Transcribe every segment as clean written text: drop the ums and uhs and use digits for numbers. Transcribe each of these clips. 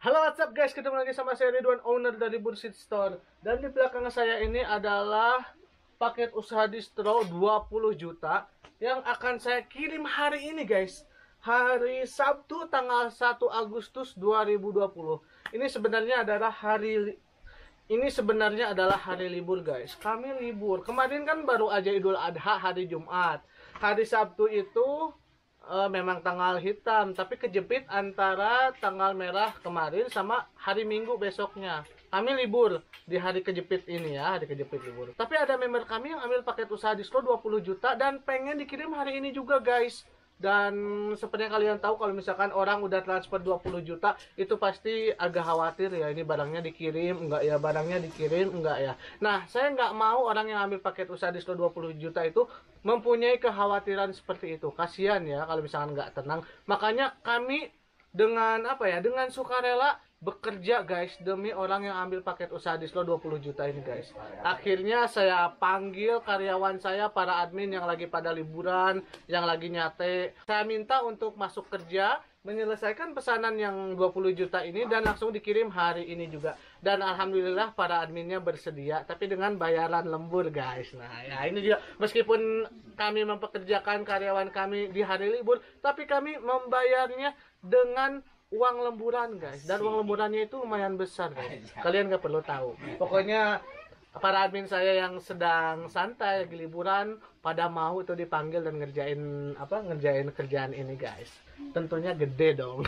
Halo, what's up guys, ketemu lagi sama saya Ridwan, owner dari Bursit Store. Dan di belakang saya ini adalah paket usaha distro 20 juta yang akan saya kirim hari ini guys. Hari Sabtu tanggal 1 Agustus 2020. Ini sebenarnya adalah hari libur guys. Kami libur. Kemarin kan baru aja Idul Adha hari Jumat. Hari Sabtu itu memang tanggal hitam, tapi kejepit antara tanggal merah kemarin sama hari Minggu besoknya. Kami libur di hari kejepit ini ya, hari kejepit libur. Tapi ada member kami yang ambil paket usaha distro 20 juta dan pengen dikirim hari ini juga guys. Dan seperti yang kalian tahu, kalau misalkan orang udah transfer 20 juta itu pasti agak khawatir ya, ini barangnya dikirim enggak ya, barangnya dikirim enggak ya. Nah, saya nggak mau orang yang ambil paket usaha distro 20 juta itu mempunyai kekhawatiran seperti itu. Kasihan ya kalau misalkan nggak tenang. Makanya kami dengan dengan sukarela bekerja guys demi orang yang ambil paket usaha distro 20 juta ini guys. Akhirnya saya panggil karyawan saya, para admin yang lagi pada liburan, yang lagi nyate. Saya minta untuk masuk kerja, menyelesaikan pesanan yang 20 juta ini dan langsung dikirim hari ini juga. Dan alhamdulillah para adminnya bersedia, tapi dengan bayaran lembur guys. Nah ya ini juga, meskipun kami mempekerjakan karyawan kami di hari libur, tapi kami membayarnya dengan uang lemburan guys, dan uang lemburannya itu lumayan besar guys. Kalian nggak perlu tahu. Pokoknya para admin saya yang sedang santai lagi liburan pada mau itu dipanggil dan ngerjain kerjaan ini guys. Tentunya gede dong.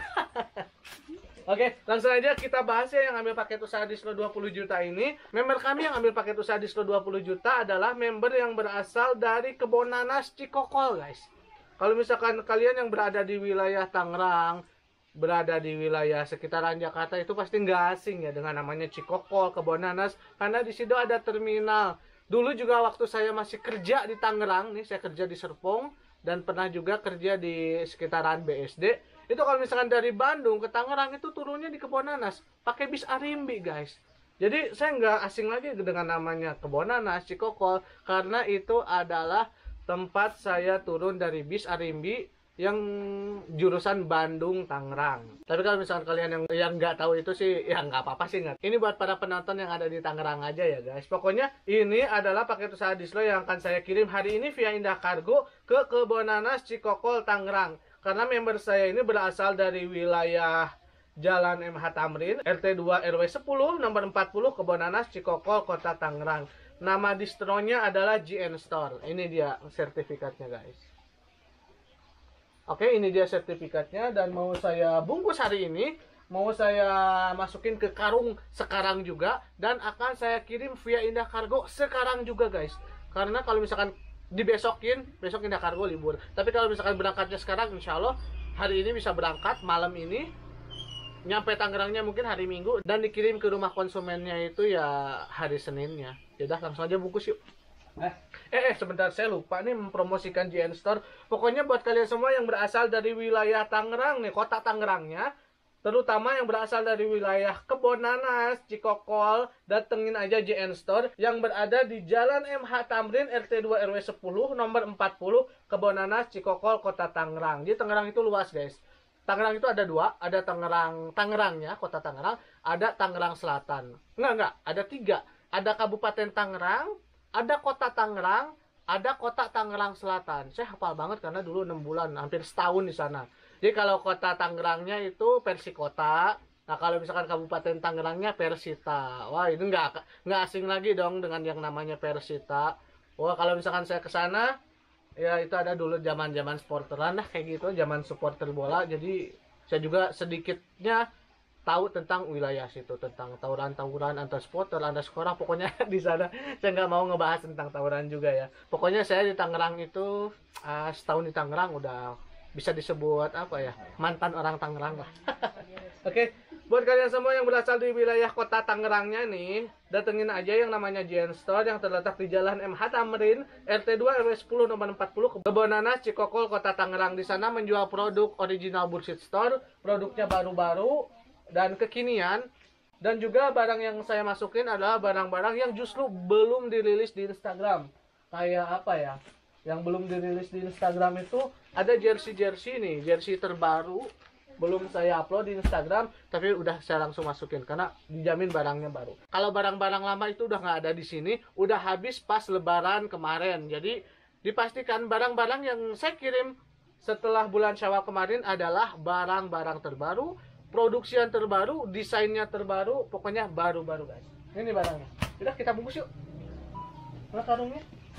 Oke, langsung aja kita bahas ya yang ambil paket usaha distro 20 juta ini. Member kami yang ambil paket usaha distro 20 juta adalah member yang berasal dari Kebonanas Cikokol guys. Kalau misalkan kalian yang berada di wilayah Tangerang, berada di wilayah sekitaran Jakarta, itu pasti nggak asing ya dengan namanya Cikokol, Kebonanas, karena di situ ada terminal. Dulu juga waktu saya masih kerja di Tangerang nih, saya kerja di Serpong dan pernah juga kerja di sekitaran BSD. Itu kalau misalkan dari Bandung ke Tangerang itu turunnya di Kebonanas, pakai bis Arimbi guys. Jadi saya nggak asing lagi dengan namanya Kebonanas, Cikokol, karena itu adalah tempat saya turun dari bis Arimbi yang jurusan Bandung Tangerang. Tapi kalau misalkan kalian yang nggak tahu itu sih ya nggak apa-apa sih, nggak. Ini buat para penonton yang ada di Tangerang aja ya guys. Pokoknya ini adalah paket usaha distro yang akan saya kirim hari ini via Indah Kargo ke Kebonanas Cikokol Tangerang. Karena member saya ini berasal dari wilayah Jalan MH Tamrin, RT 2 RW 10 nomor 40 Kebonanas Cikokol Kota Tangerang. Nama distronya adalah GN Store. Ini dia sertifikatnya guys. Oke, ini dia sertifikatnya dan mau saya bungkus hari ini, mau saya masukin ke karung sekarang juga dan akan saya kirim via Indah Kargo sekarang juga guys. Karena kalau misalkan dibesokin, besok Indah Kargo libur. Tapi kalau misalkan berangkatnya sekarang, insya Allah hari ini bisa berangkat malam ini, nyampe Tangerangnya mungkin hari Minggu dan dikirim ke rumah konsumennya itu ya hari Seninnya. Yaudah, langsung aja bungkus yuk. Sebentar, saya lupa nih mempromosikan GN Store. Pokoknya buat kalian semua yang berasal dari wilayah Tangerang nih, kota Tangerangnya, terutama yang berasal dari wilayah Kebonanas, Cikokol, datengin aja GN Store yang berada di Jalan MH Tamrin, RT 2 RW 10 nomor 40 Kebonanas, Cikokol, kota Tangerang. Jadi Tangerang itu luas guys. Tangerang itu ada dua, ada Tangerangnya, kota Tangerang, ada Tangerang Selatan. Enggak, ada tiga. Ada Kabupaten Tangerang, ada kota Tangerang, ada kota Tangerang Selatan. Saya hafal banget karena dulu 6 bulan, hampir setahun di sana. Jadi kalau kota Tangerangnya itu Persikota. Nah kalau misalkan Kabupaten Tangerangnya Persita. Wah ini nggak asing lagi dong dengan yang namanya Persita. Wah kalau misalkan saya ke sana, ya itu ada dulu zaman supporteran lah kayak gitu, zaman supporter bola. Jadi saya juga sedikitnya tahu tentang wilayah situ, tentang tawuran-tawuran antar supporter, antar sekolah, pokoknya di sana. Saya nggak mau ngebahas tentang tawuran juga ya. Pokoknya saya di Tangerang itu setahun di Tangerang udah bisa disebut mantan orang Tangerang lah. Oke, buat kalian semua yang berasal di wilayah kota Tangerangnya nih, datengin aja yang namanya GN Store yang terletak di Jalan MH Tamrin, RT 2 RW 10 nomor 40 Kebonanas Cikokol kota Tangerang. Di sana menjual produk original Bursit Store, produknya baru-baru dan kekinian, dan juga barang yang saya masukin adalah barang-barang yang justru belum dirilis di Instagram. Kayak yang belum dirilis di Instagram itu ada jersey nih, jersey terbaru belum saya upload di Instagram, tapi udah saya langsung masukin karena dijamin barangnya baru. Kalau barang-barang lama itu udah nggak ada di sini, udah habis pas Lebaran kemarin. Jadi dipastikan barang-barang yang saya kirim setelah bulan Syawal kemarin adalah barang-barang terbaru, produksian terbaru, desainnya terbaru, pokoknya baru-baru guys. Ini barangnya. Udah kita bungkus yuk. Mana karungnya?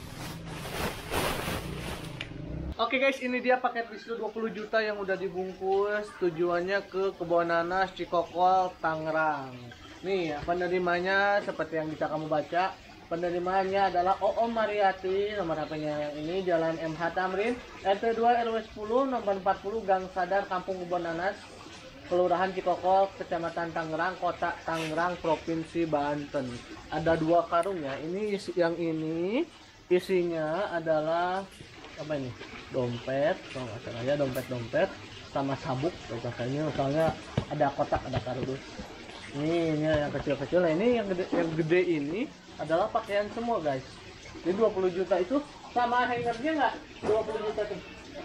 Oke guys, ini dia paket diskon 20 juta yang udah dibungkus. Tujuannya ke Kebon Nanas, Cikokol, Tangerang. Nih, penerimanya seperti yang bisa kamu baca. Penerimanya adalah Oom Mariati, nomor HP-nya yang ini, Jalan MH Tamrin, RT 2 RW 10, nomor 40, Gang Sadar, Kampung Kebon Nanas, Kelurahan Cikokol, Kecamatan Tangerang, Kota Tangerang, Provinsi Banten. Ada 2 karung ya. Ini yang ini isinya adalah apa ini? Dompet, kalau nggak salah ya, dompet sama sabuk kayaknya, soalnya ada kotak, ada kardus. Ini yang kecil-kecil. Nah, ini yang gede ini adalah pakaian semua guys. Jadi 20 juta itu sama hangernya nggak? 20 juta tuh.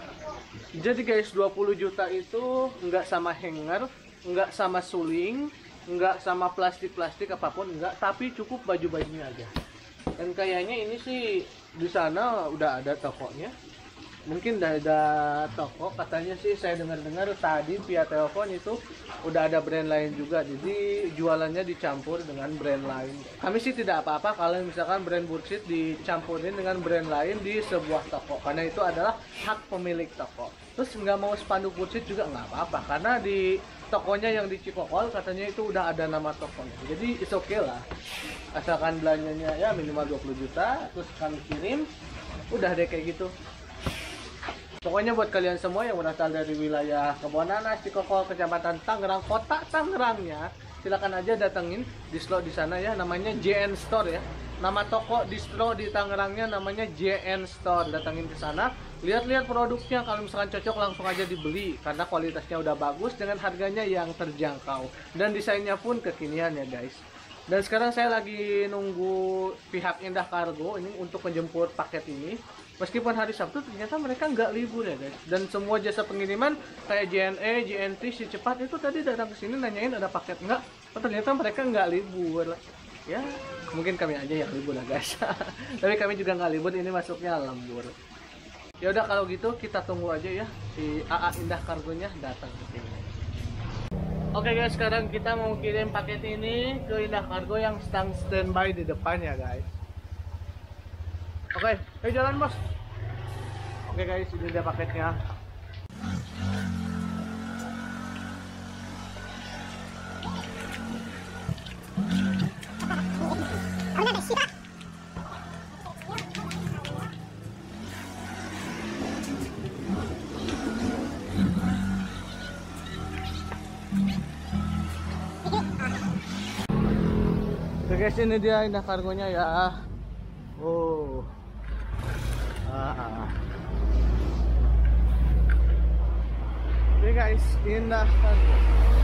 Jadi guys, 20 juta itu nggak sama hanger, nggak sama suling, nggak sama plastik apapun, nggak, tapi cukup baju-bajunya aja. Dan kayaknya ini sih di sana udah ada tokonya. Mungkin udah ada toko, katanya sih saya dengar-dengar tadi via telepon itu udah ada brand lain juga, jadi jualannya dicampur dengan brand lain. Kami sih tidak apa-apa kalau misalkan brand Bursit dicampurin dengan brand lain di sebuah toko, karena itu adalah hak pemilik toko. Terus nggak mau spanduk Bursit juga nggak apa-apa, karena di tokonya yang di Cikokol katanya itu udah ada nama tokonya, jadi it's okay lah, asalkan belanjanya ya minimal 20 juta, terus kami kirim, udah deh kayak gitu. Pokoknya buat kalian semua yang berasal dari wilayah Kebon Nanas, Cikokol, Kecamatan Tangerang, Kota Tangerangnya, silakan aja datengin distro di sana ya, namanya JN Store ya. Nama toko distro di Tangerangnya namanya JN Store. Datengin ke sana, lihat-lihat produknya, kalau misalkan cocok langsung aja dibeli karena kualitasnya udah bagus dengan harganya yang terjangkau dan desainnya pun kekinian ya guys. Dan sekarang saya lagi nunggu pihak Indah Kargo ini untuk menjemput paket ini. Meskipun hari Sabtu ternyata mereka nggak libur ya guys. Dan semua jasa pengiriman kayak JNE, JNT, Si Cepat itu tadi datang ke sini nanyain ada paket nggak. Oh, ternyata mereka nggak libur. Ya mungkin kami aja yang libur lah guys. Tapi kami juga nggak libur, ini masuknya lembur. Ya udah kalau gitu kita tunggu aja ya si AA Indah Kargonya datang ke sini. Oke guys, sekarang kita mau kirim paket ini ke Indah Kargo yang sedang standby di depan ya guys. Oke, ayo jalan bos. Oke guys, ini dia paketnya. Oke guys, ini dia Indah Kargonya ya. Oh. Oke guys, Indah Kargo.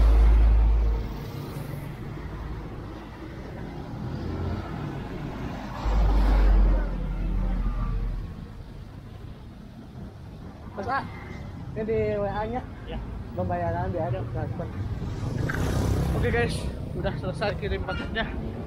Mas A, ini di WA-nya ya, pembayaran biar ada transfer. Oke guys, udah selesai kirim paketnya.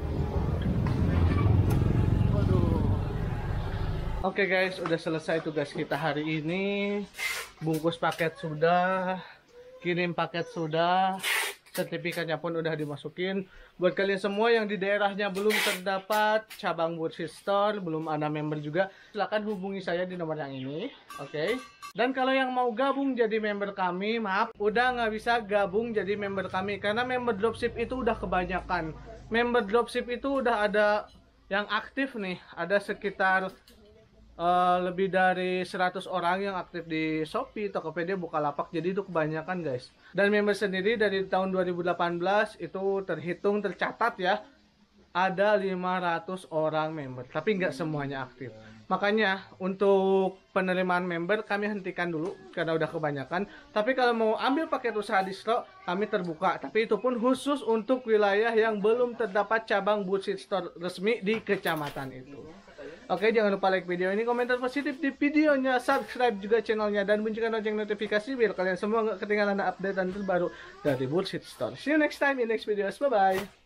Oke guys, udah selesai tugas kita hari ini. Bungkus paket sudah, kirim paket sudah, sertifikatnya pun udah dimasukin. Buat kalian semua yang di daerahnya belum terdapat cabang Bursit Store, belum ada member juga, silahkan hubungi saya di nomor yang ini. Oke. Dan kalau yang mau gabung jadi member kami, maaf, udah nggak bisa gabung jadi member kami karena member dropship itu udah kebanyakan. Member dropship itu udah ada yang aktif nih, ada sekitar lebih dari 100 orang yang aktif di Shopee, Tokopedia, Bukalapak. Jadi itu kebanyakan guys. Dan member sendiri dari tahun 2018 itu tercatat ya, ada 500 orang member, tapi nggak semuanya aktif. Makanya untuk penerimaan member kami hentikan dulu karena udah kebanyakan. Tapi kalau mau ambil paket usaha distro, kami terbuka. Tapi itu pun khusus untuk wilayah yang belum terdapat cabang Bursit Store resmi di kecamatan itu. Oke, jangan lupa like video ini, komentar positif di videonya, subscribe juga channelnya, dan bunyikan lonceng notifikasi biar kalian semua nggak ketinggalan update dan terbaru dari Bullshit Store. See you next time in next videos. Bye bye.